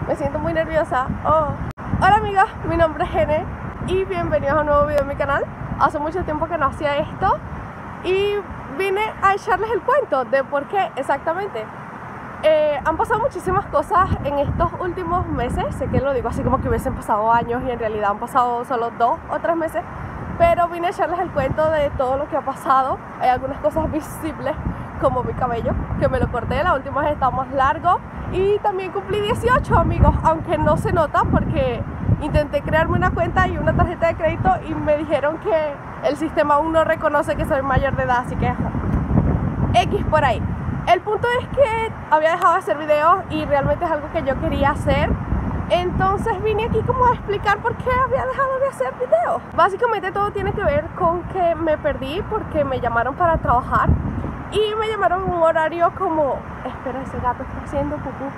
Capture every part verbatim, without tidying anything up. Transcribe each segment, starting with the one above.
Me siento muy nerviosa. Oh. Hola amigas, mi nombre es Gene y bienvenidos a un nuevo video en mi canal. Hace mucho tiempo que no hacía esto y vine a echarles el cuento de por qué exactamente. Eh, han pasado muchísimas cosas en estos últimos meses. Sé que lo digo así como que hubiesen pasado años y en realidad han pasado solo dos o tres meses. Pero vine a echarles el cuento de todo lo que ha pasado. Hay algunas cosas visibles como mi cabello, que me lo corté, la última vez estaba más largo. Y también cumplí dieciocho, amigos, aunque no se nota porque intenté crearme una cuenta y una tarjeta de crédito y me dijeron que el sistema aún no reconoce que soy mayor de edad, así que X por ahí. El punto es que había dejado de hacer videos y realmente es algo que yo quería hacer. Entonces vine aquí como a explicar por qué había dejado de hacer videos. Básicamente todo tiene que ver con que me perdí porque me llamaron para trabajar. Y me llamaron en un horario como... Espera, ese gato está haciendo pupú.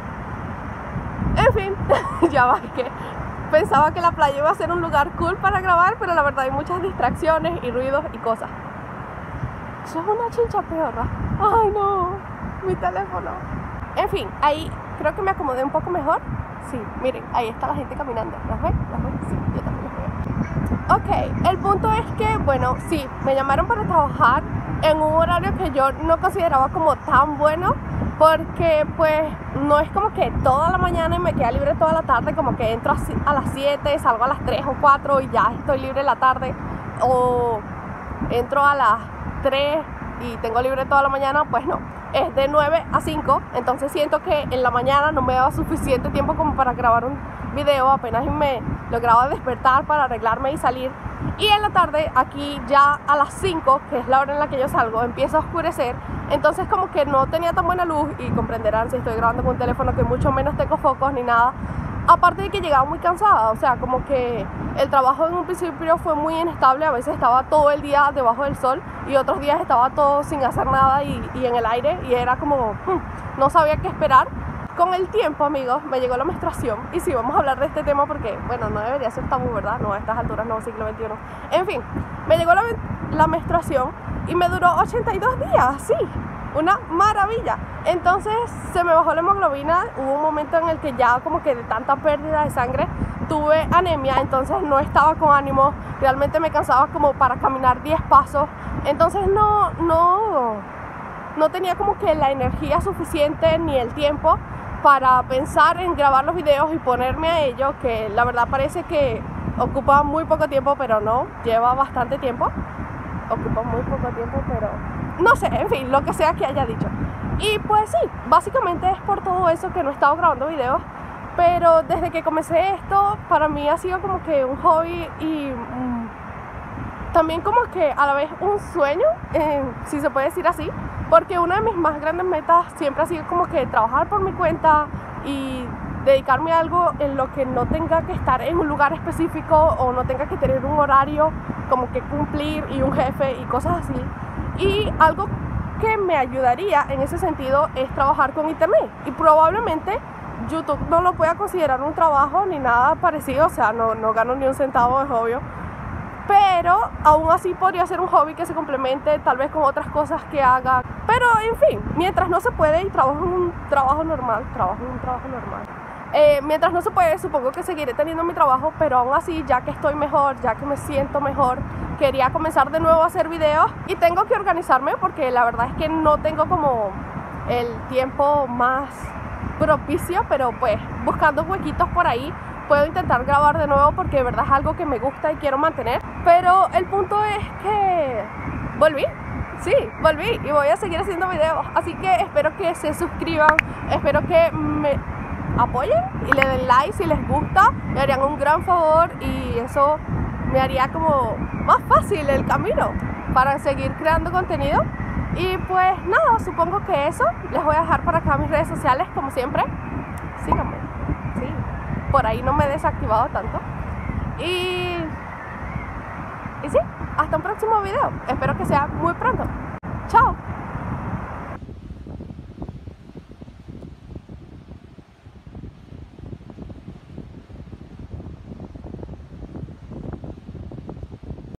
En fin, ya va, que pensaba que la playa iba a ser un lugar cool para grabar, pero la verdad hay muchas distracciones y ruidos y cosas. Eso es una chincha perra. Ay no, mi teléfono. En fin, ahí creo que me acomodé un poco mejor. Sí, miren, ahí está la gente caminando. ¿Las ven? ¿Las ven? Sí, yo también las veo. Ok, el punto es que, bueno, sí, me llamaron para trabajar en un horario que yo no consideraba como tan bueno, porque pues no es como que toda la mañana y me queda libre toda la tarde, como que entro a las siete, salgo a las tres o cuatro y ya estoy libre en la tarde, o entro a las tres y tengo libre toda la mañana. Pues no, es de nueve a cinco, entonces siento que en la mañana no me da suficiente tiempo como para grabar un video, apenas me lograba despertar para arreglarme y salir. Y en la tarde, aquí ya a las cinco, que es la hora en la que yo salgo, empieza a oscurecer. Entonces como que no tenía tan buena luz, y comprenderán si estoy grabando con un teléfono que mucho menos tengo focos ni nada. Aparte de que llegaba muy cansada, o sea, como que el trabajo en un principio fue muy inestable. A veces estaba todo el día debajo del sol y otros días estaba todo sin hacer nada y, y en el aire, y era como, hmm, no sabía qué esperar. Con el tiempo, amigos, me llegó la menstruación. Y sí, vamos a hablar de este tema porque, bueno, no debería ser tabú, ¿verdad? No, a estas alturas, no, siglo veintiuno. En fin, me llegó la, la menstruación y me duró ochenta y dos días, sí, una maravilla. Entonces se me bajó la hemoglobina. Hubo un momento en el que ya como que de tanta pérdida de sangre tuve anemia, entonces no estaba con ánimo. Realmente me cansaba como para caminar diez pasos. Entonces no, no, no tenía como que la energía suficiente ni el tiempo para pensar en grabar los videos y ponerme a ello, que la verdad parece que ocupa muy poco tiempo, pero no, lleva bastante tiempo. Ocupa muy poco tiempo, pero no sé, en fin, lo que sea que haya dicho. Y pues sí, básicamente es por todo eso que no he estado grabando videos. Pero desde que comencé esto, para mí ha sido como que un hobby y mmm, también como que a la vez un sueño, eh, si se puede decir así. Porque una de mis más grandes metas siempre ha sido como que trabajar por mi cuenta y dedicarme a algo en lo que no tenga que estar en un lugar específico o no tenga que tener un horario como que cumplir y un jefe y cosas así. Y algo que me ayudaría en ese sentido es trabajar con internet. Y probablemente YouTube no lo pueda considerar un trabajo ni nada parecido, o sea, no, no gano ni un centavo, es obvio. Pero aún así podría ser un hobby que se complemente tal vez con otras cosas que haga. Pero en fin, mientras no se puede y trabajo en un trabajo normal, trabajo en un trabajo normal. Eh, mientras no se puede, supongo que seguiré teniendo mi trabajo, pero aún así, ya que estoy mejor, ya que me siento mejor, quería comenzar de nuevo a hacer videos. Y tengo que organizarme porque la verdad es que no tengo como el tiempo más propicio, pero pues buscando huequitos por ahí puedo intentar grabar de nuevo porque de verdad es algo que me gusta y quiero mantener. Pero el punto es que volví, sí, volví y voy a seguir haciendo videos. Así que espero que se suscriban, espero que me apoyen y le den like si les gusta. Me harían un gran favor y eso me haría como más fácil el camino para seguir creando contenido. Y pues nada, supongo que eso. Les voy a dejar por acá mis redes sociales como siempre. Síganme, sí. Por ahí no me he desactivado tanto. Y, y sí, hasta un próximo video. Espero que sea muy pronto. Chao.